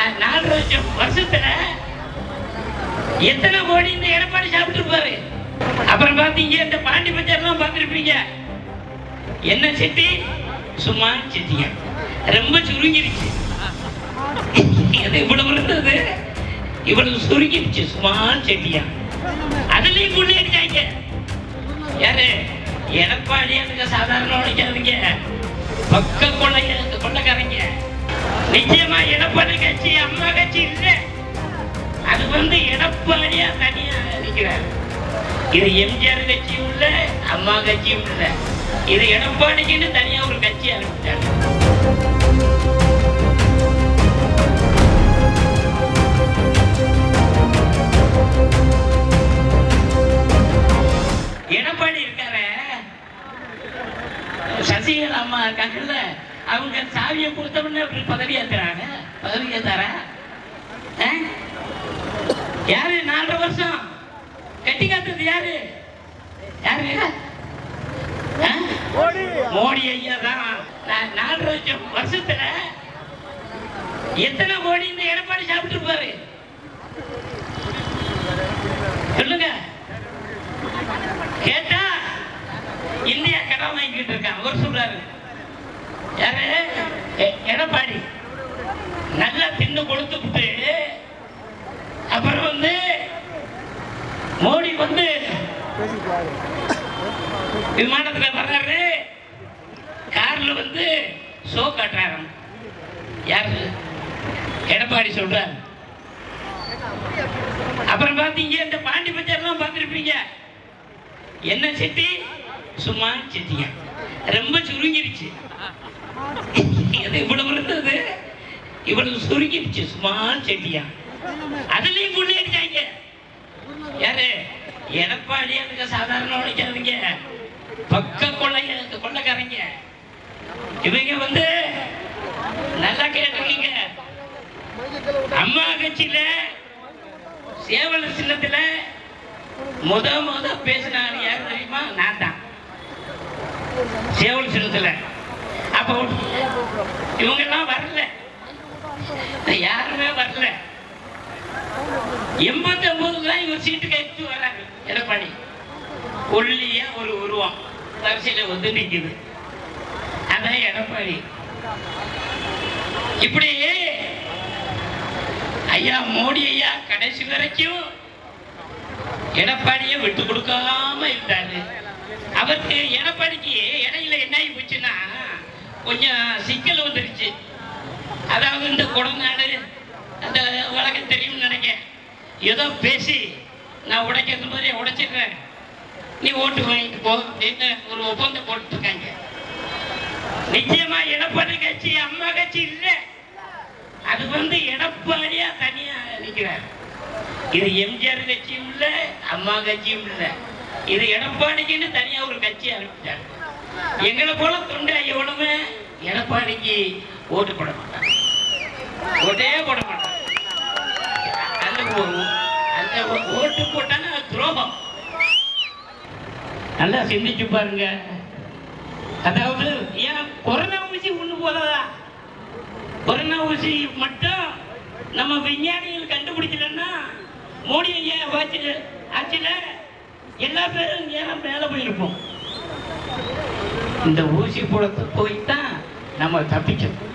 4 வருஷத்துல எத்தனை கோடி இந்த எடப்பாடி சாப்பிட்டு இருப்பாரு. அப்புறம் பாத்தீங்க இந்த பாண்டி பஜார்லாம் பார்த்திருப்பீங்க. என்ன செட்டி சும்மா செட்டிங்க ரொம்ப சுருங்கிருச்சு. இவ்வளவு இருந்தது இவ்வளவு சுருங்கிருச்சு சும்மா செட்டியா. அதுலயும் கொள்ளையடிச்சாங்க. யாரு எடப்பாடியானுங்க சாதாரண உழைக்காதீங்க, பக்க கொள்ளைக்காரங்க. நிச்சயமா எடப்பாடி கட்சி அம்மா கட்சி இல்லை. அது எடப்பாடியா தனியா நிற்கிறார். இது எம்ஜிஆர் கட்சியும் இல்லை, அம்மா கட்சியும் இல்லை. இது எடப்பாடிக்குன்னு தனியா ஒரு கட்சி ஆரம்பிச்சாங்க. எடப்பாடி இருக்கார சசிகலா அம்மா இருக்காங்கல்ல, அவங்க சாவியை கொடுத்தவொடனே பதவி ஏத்துறாங்க. பதவி ஏத்தார யாரு 4 வருஷம் கட்டி காத்தது யாரு? யாரு? மோடி ஐயா தான். 4 வருஷத்துல எத்தனை கோடி இந்த எடப்பாடி சாப்பிட்டு இருப்பாரு சொல்லுங்க. கேட்டா இந்தியா கடன் வாங்கிட்டு இருக்கான். அவர் சொல்றாரு யாரு? எடப்பாடி நல்லா தின்னு கொடுத்துட்டு அப்புறம் மோடி விமானத்துல வர்றாரு, கார்ல ஷோ காட்டுறாரு. யாரு? எடப்பாடி சொல்றாரு. அப்புறம் பாத்தீங்க இந்த பாண்டி பஜார்லாம் பார்த்திருப்பீங்க. என்ன செட்டி சும்மா செட்டிங்க ரொம்ப சுருங்கிருச்சு. இவ்வளவு இருந்தது இவ்வளவு சுருங்கிருச்சு சும்மா செட்டியா. அதுலயும் கொள்ளையடிச்சாங்க. யாரு? எடப்பாடியானுங்க சாதாரண உழைக்காதீங்க, பக்க கொள்ளைக்காரங்க. இவங்க நல்லா கேட்டுருக்கீங்க. அம்மா கட்சியில சேவல சின்னத்துல முத பேசினாரு யாரு தெரியுமா? நான் தான். சேவல் சின்னத்துல அப்ப இவங்க எல்லாம் வரல, யாருமே வரல. 89 இவர் சீட்டு கேட்டு வர்றாரு. எடப்பாடி ஒல்லியா ஒரு உருவம் வரிசையில நிக்குது. அதான் எடப்பாடி. இப்படி ஐயா மோடி ஐயா கடைசி வரைக்கும் எடப்பாடியை விட்டு கொடுக்காம இருந்தாரு. அவருக்கு எடப்பாடிக்கு இடையில என்ன ஆகி போச்சுன்னா கொஞ்சம் சிக்கல் வந்துருச்சு. அதாவது இந்த கொடநாடு அந்த வழக்கம் தெரியும் நினைக்க, ஏதோ பேசி நான் உடைக்கிறது மாதிரி உடைச்சிடுறேன், நீ ஓட்டு வாங்கிட்டு போ அப்படின்னு ஒரு ஒப்பந்தம் போட்டு இருக்காங்க. நிச்சயமா எடப்பாடி கட்சி அம்மா கட்சி இல்லை. அது எடப்பாடியா தனியா நிற்கிறார். இது எம்ஜிஆர் கட்சியும் இல்லை, அம்மா கட்சியும் இல்லை. இது எடப்பாடிக்குன்னு தனியா ஒரு கட்சி ஆரம்பிச்சாங்க. எங்களை போல தொண்டை எவனுமே எடப்பாடிக்கு ஓட்டு போட மாட்டாங்க, ஓட்டே போட மாட்டாங்க. அந்த ஓட்டு போட்டாங்க துரோகம். நல்லா சிந்திச்சு பாருங்க. அதாவது ஏன் கொரோனா ஊசி ஒண்ணு போதாதா? கொரோனா ஊசி மட்டும் நம்ம விஞ்ஞானிகள் கண்டுபிடிக்கலன்னா மோடி ஐயா ஆட்சியில எல்லா பேரும் ஏன் மேல போயிருப்போம். இந்த ஊசி போட போய் தான் நம்ம தப்பிச்சோம்.